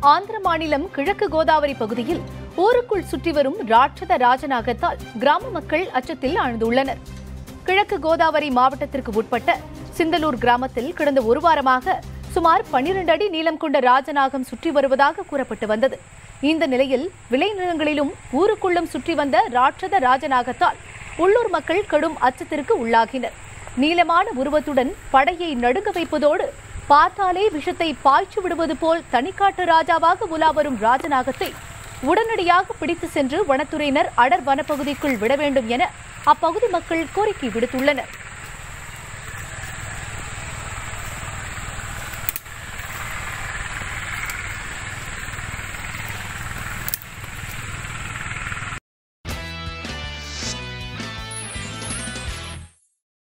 ஆந்திர மாநிலம் கிழக்கு கோதாவரி பகுதியில் ஊருக்குள் சுற்றி வரும் ராட்சத ராஜநாகத்தால் கிராம மக்கள் அச்சத்தில் ஆழ்ந்துள்ளனர். கிழக்கு கோதாவரி மாவட்டத்திற்கு உட்பட்ட சிந்தலூர் கிராமத்தில் கடந்த ஒரு வாரமாக சுமார் 12 அடி நீளம் கொண்ட ராஜநாகம் சுற்றி வருவதாக கூறப்பட்டு வந்தது. இந்த நிலையில் விளைநிலங்களிலும் ஊருக்குள்ளும் சுற்றி வந்த ராட்சத ராஜநாகத்தால் உள்ளூர் மக்கள் கடும் அச்சத்திற்கு உள்ளாகினர். நீளமான உருவத்துடன் படையை நடுங்க வைப்பதோடு பார்த்தாலே விஷத்தை பாய்ச்சி விடுவது போல் தனிக்காட்டு ராஜாவாக உலா வரும் ராஜநாகத்தை உடனடியாக பிடித்து சென்று வனத்துறையினர் அடர் வனப்பகுதிக்குள் விட வேண்டும் என அப்பகுதி மக்கள் கோரிக்கை விடுத்துள்ளனர்.